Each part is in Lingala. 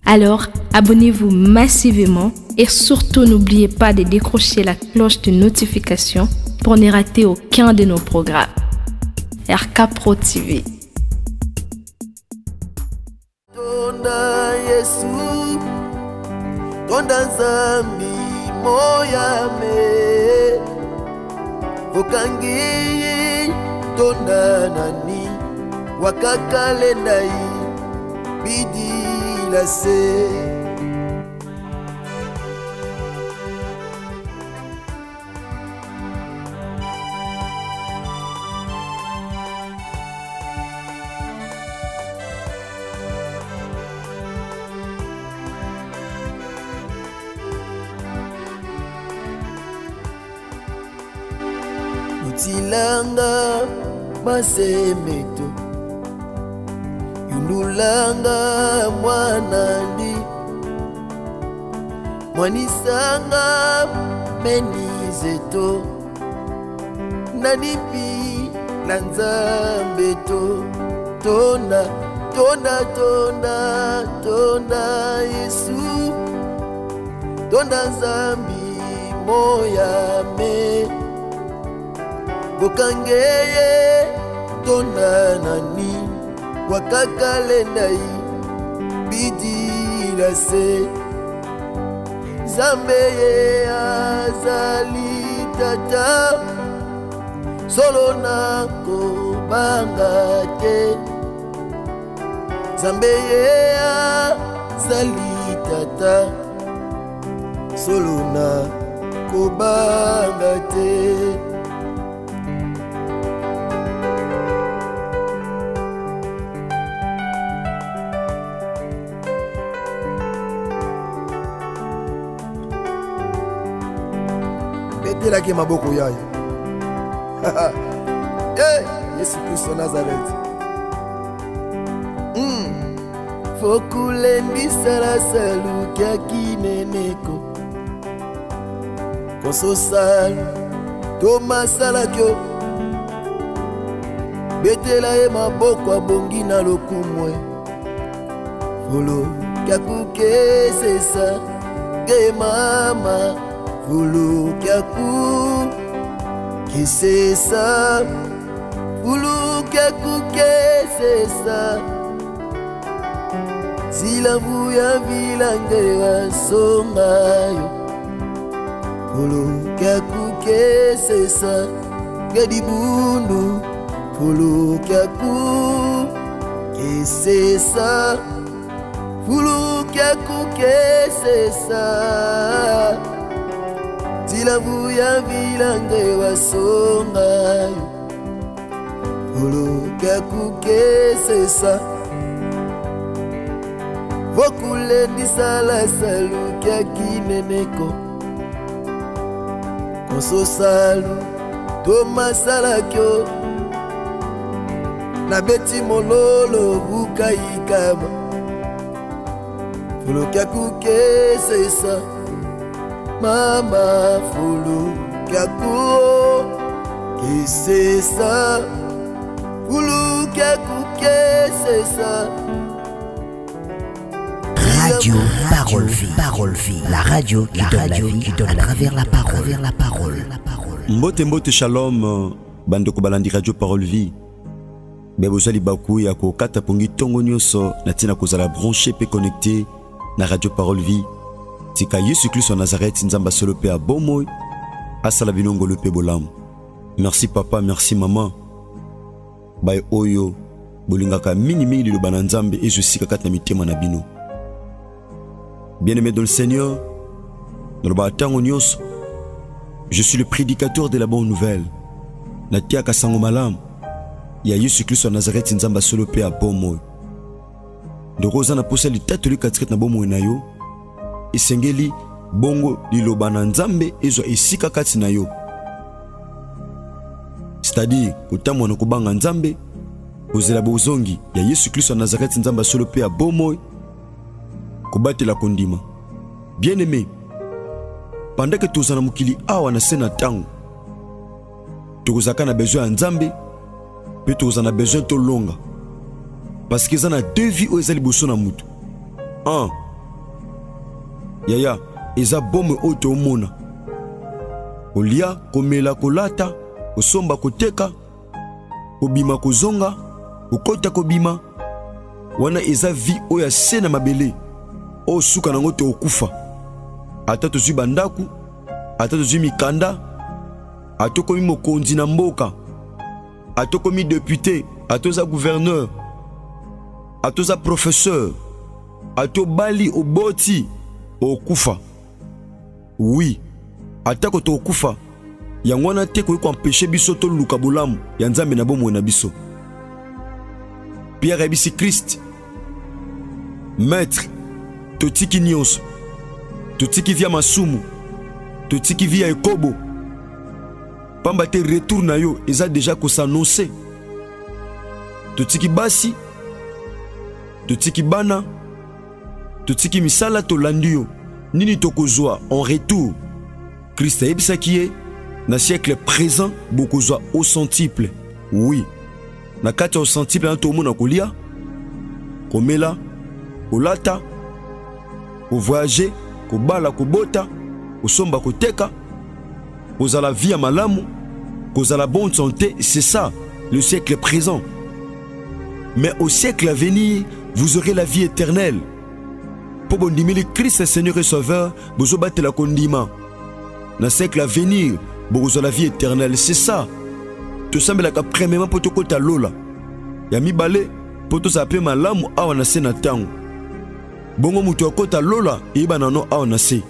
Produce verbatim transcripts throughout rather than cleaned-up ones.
Alors, abonnez-vous massivement et surtout n'oubliez pas de décrocher la cloche de notification pour ne rater aucun de nos programmes. R K Pro T V. Tonda Yesu, tonda zambi moya me, vokangi tonda nani, wakakale nai, bidi la se. Tilanga masemeto yundulanga mwanandi mwanisanga menizeto nanipi lanzambeto tonda tonda tonda tonda Yesu tonda zambi moya me Bokangeye tonda nani wakakale nai bidi la se Zambeye azali tata solo na kobanga te Zambeye azali tata solo na kobanga te. Betela ke maboko yayo. Hey, Yesu Kristo Nazareth. Mm. Fokulendi sala salu kya kineneko. Koso salu Toma sala kyo. Betela e maboko abongi na lokumwe. Folo kya kuke sesa ge mama. Fulu kyaku kisesa Fulu kyaku kisesa Zila vuya vilange wa songayo Fulu kyaku kisesa Gedi bundu Fulu kyaku kisesa Fulu kyaku kisesa Zila vuya vilange wa songayo Ulu kaku kesesa Vokule di sala salu kya kineneko Konso salu Toma sala kyo Na beti mololo vuka ikama Ulu kaku kesesa Mama fulu kaku kesesa Fulu kaku kesesa Radio Parole Vie, Parole Vie, la radio qui donne la vie, qui donne à travers la parole, vers la parole, la parole. Mbote mbote shalom, bandeko balandi Radio Parole Vie. Bebozali baku ya ko kata pongi tongo nyoso na tina kozala branché pe connecté na Radio Parole Vie. Tika Yesu Kristo Nazareth nzamba solo pe abomoy asala binongo le pe bolam. Merci papa, merci maman. Bay oyo bolingaka mini mini le bananzambe et je sika kat na mitema na bino. Bien-aimé dans le Seigneur, dans le batango nyos, je suis le prédicateur de la bonne nouvelle. Natia kasango malam. Ya Yesu Kristo Nazareth nzamba solo pe abomoy. De rozana poseli tatoli katret na bomoy na yo. Esengeli bongo liloba na nzambe ezwa esika kati na yo. C'est-à-dire kotamwa na kobanga nzambe kozela bozongi ya Yesu Kristo Nazareth nzamba solo pe abomoy kobatela kondima. Bien-aimé, pendant que tozana mukili awa na sena tango tokozaka na besoin ya nzambe pe tozana besoin to longa parce que zana deux vies o ezali boso na mutu. Un, yaya eza bome oyo toomona kolia komela kolata kosomba koteka kobima kozonga kokota kobima wana eza vie oyo ya se na mabele oyo suka nango tookufa ata tozwi bandaku ata tozwi mikanda ata komi mokonzi na mboka ata komi député ata oza gouverneur ata oza professeur ata obali oboti okufa oui ata ko tokufa yango wana te koki koempêche biso toluka bolamu ya nzambe na bomoi na biso. Pierre ayebisi Christ maître totiki nyonso totiki via masumu totiki via ekobo pamba te retour na yo eza déjà kosannonce totiki basi totiki bana totiki misala tolandi yo nini tokozwa en retour. Christ ayebisaki ye na siècle présent bokozwa au centuple. Oui na kati au centuple na tomona kolia komela kolata kovoyager kobala kobota kosomba koteka kozala vie ya malamu kozala bonne santé. C'est ça le siècle présent. Mais au siècle à venir vous aurez la vie éternelle. Pour bondimeli Christ Seigneur et Sauveur bozo batela kondima na siècle à venir bozo la vie éternelle. C'est ça to sambelaka premièrement poto kota lola ya mibale poto sape malamu awa na se na tango bongo mutu akota lola eba nano awa na se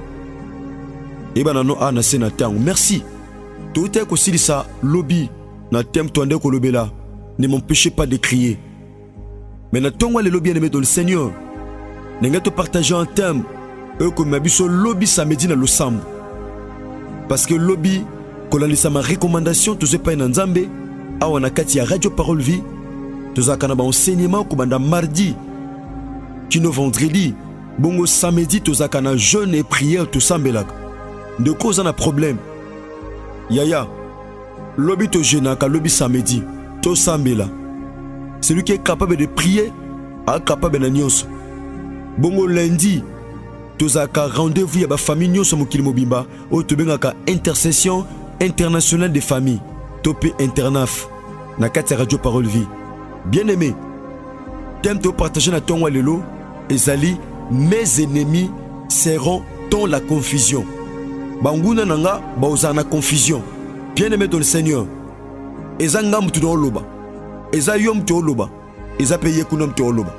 eba nano awa na se na tango. Merci to te ko silisa lobby na thème toande ko lobela. Ne m'empêchez pas de crier. Mais na tongo le lobby bien-aimé dans le Seigneur nenga to partager un thème e ko mabiso lobby samedi na losambo parce que lobby kolalisa ma recommandation to zepa na nzambe awa na kati ya Radio Parole Vie to zakana ba enseignement ko banda mardi kino vendredi bongo samedi to zakana jeûne et prière to sambelaka de cause na problème yaya lobby to jeûnaka lobby samedi to sambela. Celui qui est capable de prier est capable de nyonso. Bongo lundi tozaka rendez-vous ya ba famille nyonso mokili mobimba o tobengaka intercession internationale des familles topé internaf na kati Radio Parole Vie. Bien aimé thème to partager na tongo lelo ezali mes ennemis seront dans la confusion. Banguna nanga baoza na confusion. Bien aimé dans le Seigneur eza ngam tu do loba eza yom tu loba eza peye kunam tu loba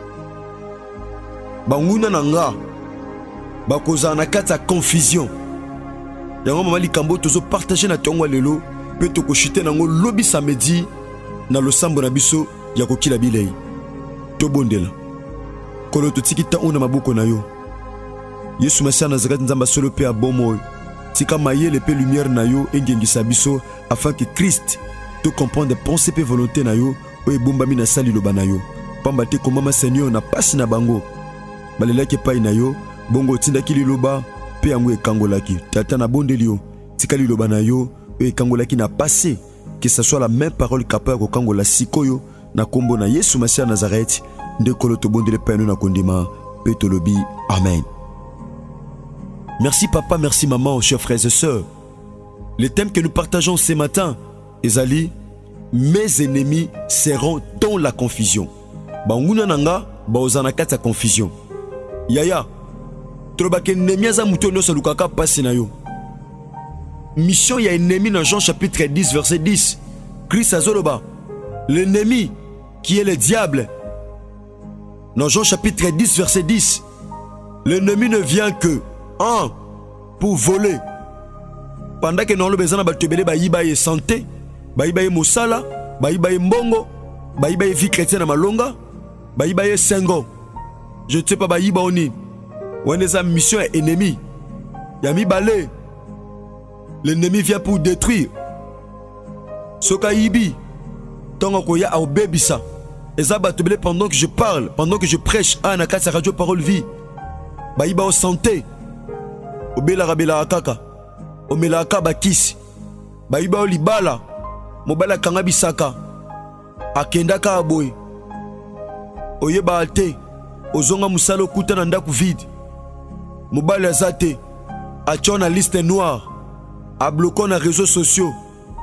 banguna nanga bakoza na kata confusion yango mama likambo tozo partager na tongo lelo pe to ko chiter nango lobi samedi na losambo na biso ya kokila bilei to bondela kolo to tikita ona maboko na yo Yesu Masia Nazaret nzamba solo pe abomo tika mayele pe lumière na yo engengisa biso afin que Christ te comprendre des pensées et volontés na yo o ebombami na sali loba na yo pamba te komama Seigneur na pasi na bango balelaki pai na yo bongo tindaki liloba pe yango ekangolaki tata na bondeli yo tika liloba na yo o ekangolaki na passé que ce soit la même parole capable ko kangola sikoyo na kombo na Yesu Masia Nazareth ndekolo to bondele pai na kondima pe to lobi amen. Merci papa, merci maman, chers frères et sœurs. Le thème que nous partageons ce matin, ezali, mes ennemis seront dans la confusion. Banguna nanga, baozana kata confusion. Yaya, trobake ennemi aza muto noso lukaka pasi na yo. Mission ya ennemi dans Jean chapitre dix verset dix. Christ azoloba, l'ennemi qui est le diable. Dans Jean chapitre dix verset dix, l'ennemi ne vient que un, pour voler. Pendant que nous avons besoin de baïbaye santé, baïbaye mosala, baïbaye mbongo, baïbaye vie chrétienne à malonga, baïbaye sengo. Je ne sais pas baïba oni. On est en mission ennemi. Yami balé. L'ennemi vient pour détruire. Soka ibi. Tongo koya au bébisa. Ezaba tebele pendant que je parle, pendant que je prêche à Nakatsa Radio Parole Vie. Baïba au santé. Obela rabela kaka omela kaba kisi bayiba olibala mobala kanga bisaka akenda ka aboy oyeba te ozonga musalo kuta na ndaku vide mobali aza te atio na liste noire abloko na réseaux sociaux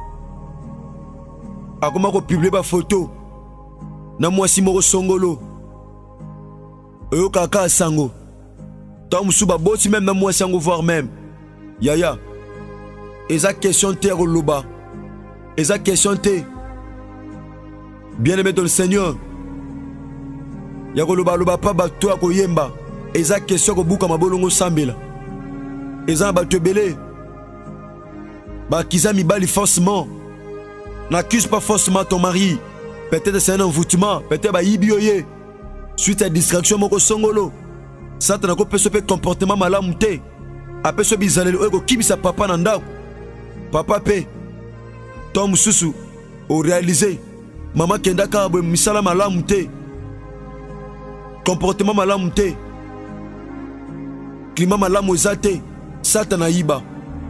akoma kopublie bafoto na mwasi moko songolo oyokaka asango ntango mosusu baboti même na mwasi yango voire même yaya eza question te ya koloba eza question te bien aimé dans le Seigneur ya kolobaloba pa bato ya koyemba eza question ya kobuka mabolongo sambela eza na bato ebele bakiza mibali forcément n'accuse pas forcément ton mari peut-être c'est un envoûtement peut-être bayibi oye suite à distraction moko songolo satana kopesa pe comportement malamu te apesa bizaleli oyo kokimisa papa na ndako papa pe to mosusu orealize mama kendaka boye misala malamu te comportement malamu te climat malamu eza te satana yiba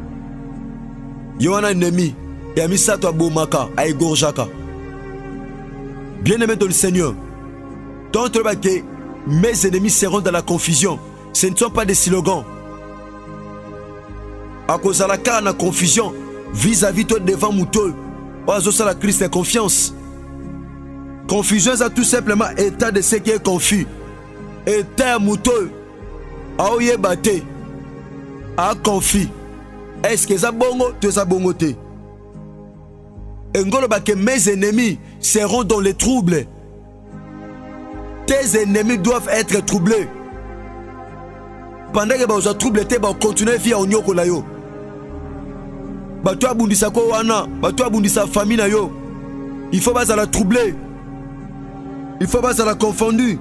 yo wana ennemi ya misato abomaka aegorjaka bien aimé dans le Seigneur tant que mes ennemis seront dans la confusion ce ne sont pas des slogans à cause de la car na confusion vis-à-vis toi devant mouton oazo la Christ et confiance confusion c'est tout simplement état de ce qui est confus état mouton aoye bate a confus est-ce que ça bongo tu ça bongo te engolo ba que mes ennemis seront dans les troubles tes ennemis doivent être troublés pendant que ba oza trouble te ba continuer via onyoko la yo ba to abundisa ko wana ba to abundisa famille na yo il faut pas la troubler il faut pas la confondre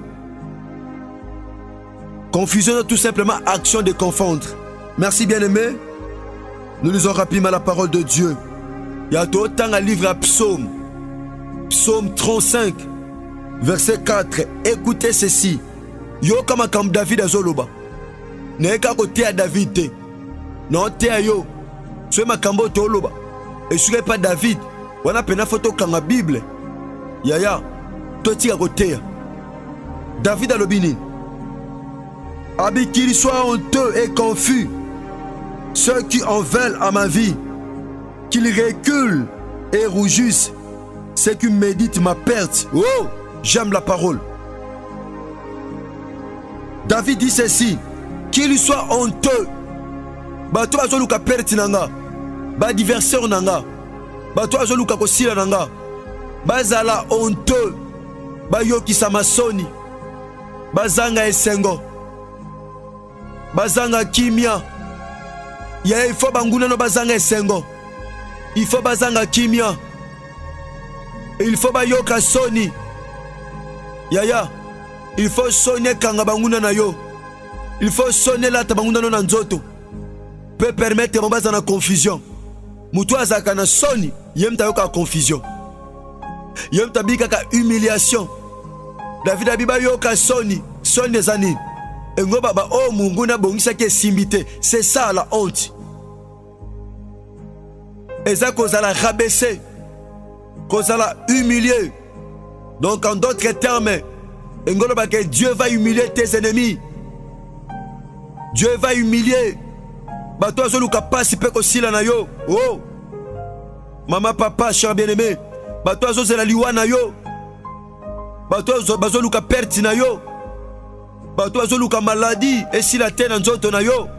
confusion tout simplement action de confondre merci bien aimé nous lisons rapidement la parole de Dieu il y a tout autant un livre à psaume psaume trente-cinq verset quatre écoutez ceci yo kama kam David azoloba neka kote ya David te non te yo ce makambo to loba et sur pas David wana pena photo kanga Bible yaya to tika kote David alobini abi qu'il soit honteux et confus ceux qui en veulent à ma vie qu'ils reculent et rougissent ceux qui méditent ma perte. Oh, j'aime la parole. David dit ceci qu'il soit honteux bato bazoluka perte nanga ba diverseur nanga bato bazoluka kosila nanga bazala honteux bayokisa masoni bazanga esengo bazanga kimia ya il faut banguna no bazanga esengo il faut bazanga kimia il faut bayoka soni yaya il faut sonner kanga banguna na yo il faut sonner la tabanguna no na nzoto peut permettre mon bazana confusion mutu azaka na soni yemta yoka confusion yemta bika humiliation David abiba yoka soni soni des années engo baba oh mungu na bongisa ke simbité c'est ça la honte eza kozala rabaisser kozala humilier donc en d'autres termes engolo ba que Dieu va humilier tes ennemis Dieu va humilier bato azoluka pasi pe kosila na yo oh mama papa cher bien-aimé bato azozela liwa na yo bato bazoluka perte na yo bato azoluka maladie esila te na nzoto na yo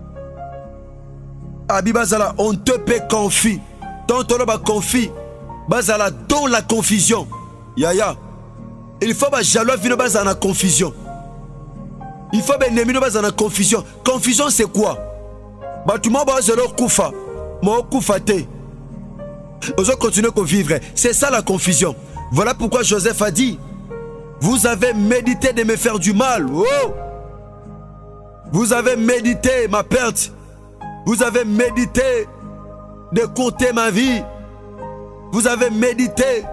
abi bazala honteux pe confus tant on ba confus bazala dans la confusion yaya il faut ba jaloux vino bazala na confusion il faut ba ennemi no bazala na confusion confusion c'est quoi batuma bazalo kufa mo kufa te ozo continuer à vivre c'est ça la confusion voilà pourquoi Joseph a dit vous avez médité de me faire du mal oh vous avez médité ma perte vous avez médité de courter ma vie vous avez médité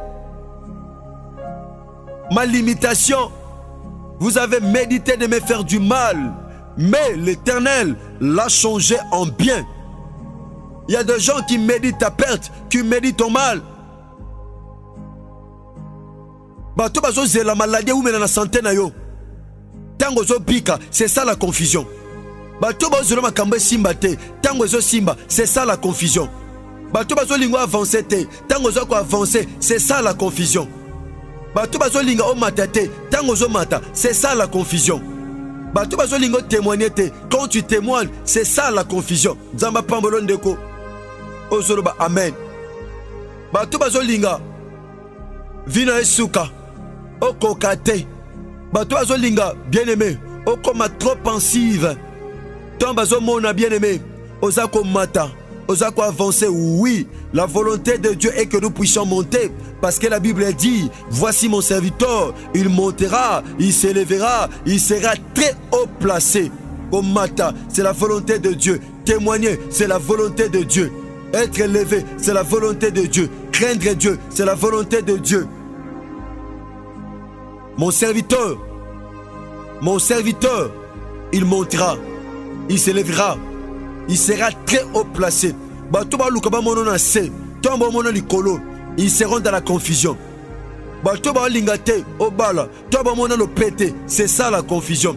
ma limitation vous avez médité de me faire du mal mais l'Éternel l'a changé en bien. Il y a des gens qui méditent ta perte, qui méditent ton mal. Bato bazo zela maladie ou mena na santé na yo. Tango zo pika, c'est ça la confusion. bato bazolo makambo simba te tango zo simba, c'est ça la confusion. Bato bazo lingo avancer te tango zo ko avancer, c'est ça la confusion. Bato bazo linga o mata te tango zo mata, c'est ça la confusion. Bato bazo lingo témoigner te quand tu témoignes, c'est ça la confusion. Nzamba pambolo ndeko ozolo ba amen. Bato bazo linga vina esuka o kokate. Bato bazo linga bien-aimé o koma trop pensive. Tant bazo mona bien-aimé ozako mata, ozako avancer. Oui, la volonté de Dieu est que nous puissions monter, parce que la Bible dit, voici mon serviteur, il montera, il s'élèvera, il sera très haut placé. Comme mata, c'est la volonté de Dieu. Témoigner, c'est la volonté de Dieu. Être élevé, c'est la volonté de Dieu. Craindre Dieu, c'est la volonté de Dieu. Mon serviteur, mon serviteur, il montera, il s'élèvera, il sera très haut placé. Ils seront dans la confusion. C'est ça la confusion.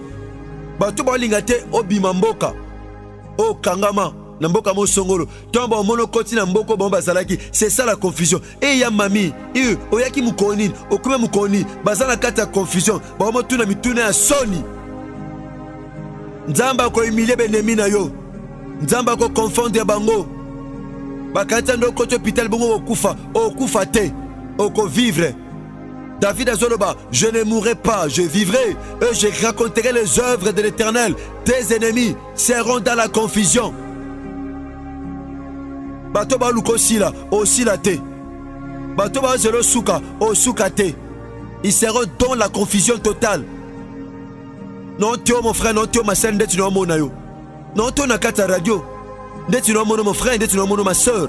C'est ça la confusion. Et ya mami, et oyaki mukoni, okume mukoni, bazala kata confusion. Ba mo tuna mituna ya soni. Nzamba ko humilier benemi na yo. Nzamba ko confondre bango. Bakata ndo koto hôpital bongo okufa, okufa te, oko vivre. David Azoloba, je ne mourrai pas, je vivrai et je raconterai les œuvres de l'Éternel. Tes ennemis seront dans la confusion. Batoba luko sila, osila te. Batoba zelo suka, osuka te. Ils seront dans la confusion totale. Non tio mon frère, non tio ma sœur, ndeti no mona yo. Non tio na kata radio. Ndeti no mona mon frère, ndeti no mona ma sœur.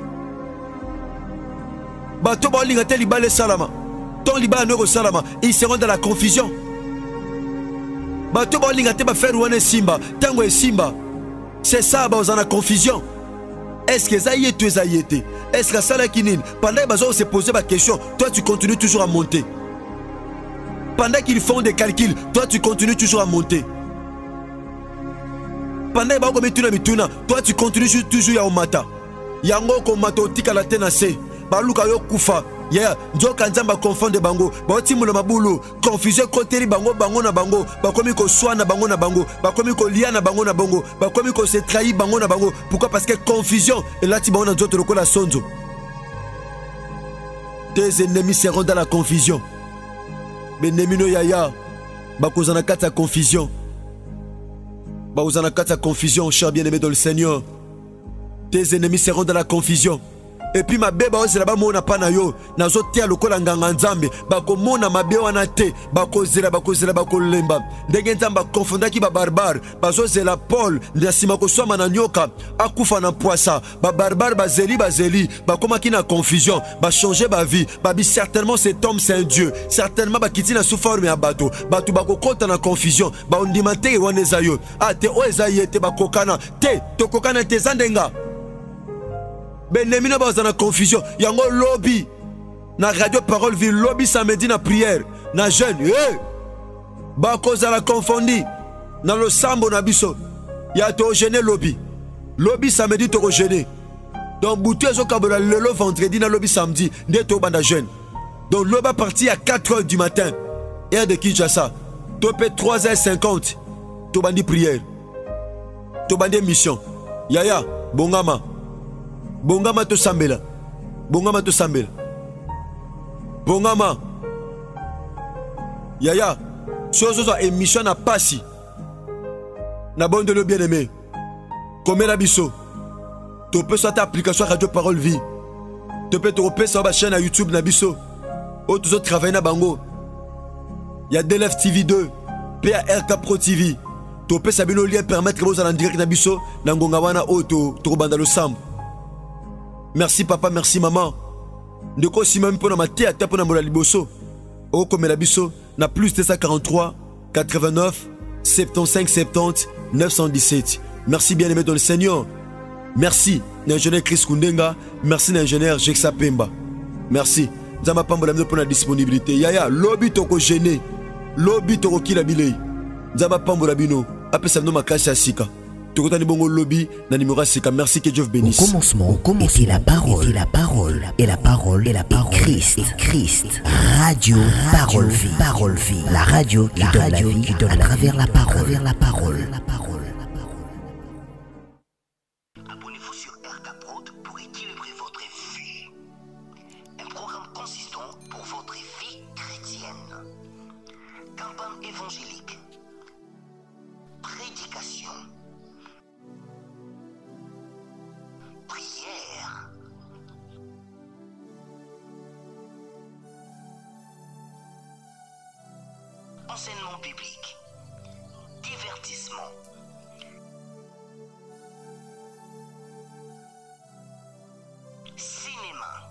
Batoba linga te libale salama. Ton liba no salama, ils seront dans la confusion. Batoba linga te ba faire wane simba, tango e simba. C'est ça ba dans la confusion. Est-ce que ça y est, tu es été? Est-ce que ça là qui n'est? Pendant qu'ils se poser la question, toi tu continues toujours à monter. Pendant qu'ils font des calculs, toi tu continues toujours à monter. Pendant qu'ils font toi tu continues toujours à mata. Yango ko mato tika la tenase. Baluka yo kufa. Yeah, njoka nzamba confondre bango. Ba timula mabulu, confusion koteri bango bango na bango. Ba komi ko swana bango na bango. Ba komi ko lia na bango na bango. Ba komi ko se trahi bango na bango. Pourquoi? Parce que confusion et là ti bango na nzoto lokola sonzo. Tes ennemis seront dans la confusion. Benemi no yaya. Ba kozana kata confusion. Ba kozana kata confusion, cher bien-aimé dans le Seigneur. Tes ennemis seront dans la confusion. Et puis ma beba ose là-bas mona pana yo nazo tia lokola nganga nzambe bako mona mabe wana te bako zela bako zela bako lemba ndenge nzamba confondaki ba barbare bazo zela Paul ndasima ko soma na nyoka akufa na poisa ba barbare bazeli bazeli bakoma ki na confusion ba changer ba vie ba bi certainement cet homme c'est un dieu certainement ba kiti na sous forme ya bato bato bako kota na confusion ba ondimate wana zayo ah te o ezaye te bako kana te to kokana te zandenga. Benemi na baza na confusion. Yango lobby na radio parole vie lobby samedi na prière na jeune eh ba koza la confondi na lo sambo na biso ya to gêner lobby lobby samedi to gêner donc boutu ezo kabola lelo vendredi na lobby samedi nde to banda jeune donc loba parti à quatre heures du matin heure de Kinshasa topé trois heures cinquante to bandi prière to bandi mission yaya bongama Bongama to sambela. Bongama to sambela. Bongama. Yaya. Sozo zo émission na pasi. Na bonne de le bien-aimé. Comme la biso. Tu peux sur ta application Radio Parole Vie. Tu peux te repérer sur ma chaîne à YouTube na biso. Oh, tous autres travaillent na bango. Il y a D L F T V deux. P A R K Pro T V. Tu peux savoir le lien permettre aux en direct na biso. Na ngonga wana auto. Tu banda le sambo. Merci papa, merci maman. De quoi si même pour ma tête pour la liboso. Oh comme la biso na plus deux cent quarante-trois quatre-vingt-neuf soixante-quinze soixante-dix neuf cent dix-sept. Merci bien aimé dans le Seigneur. Merci l'ingénieur Chris Kundenga, merci l'ingénieur Jexa Pemba. Merci. Zama pambola pour la disponibilité. Yaya lobby toko gêné. Lobby toko kila bilei. Zama pambola bino. Après ça nous ma cache à sika. Tokotani bongo lobby na numéro sika. Merci que Dieu vous bénisse. Au commencement, au commencement, était la parole, était la parole, et la parole, et la parole, Christ, et Christ. Radio, parole, vie, parole, vie. La radio qui donne la vie, qui donne à travers la parole, vers la parole, la parole. Abonnez-vous sur R K Prod pour équilibrer votre vie. Un programme consistant pour votre vie chrétienne. Campagne évangélique. Prédication. Prière. Enseignement biblique. Divertissement. Cinéma.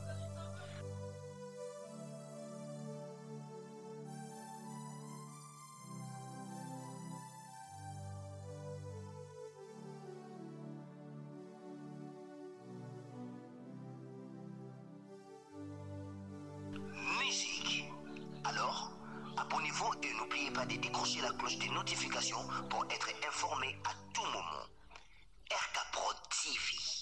Musique. Alors, abonnez-vous et n'oubliez pas de décrocher la cloche des notifications pour être informé à tout moment. R K Prod T V.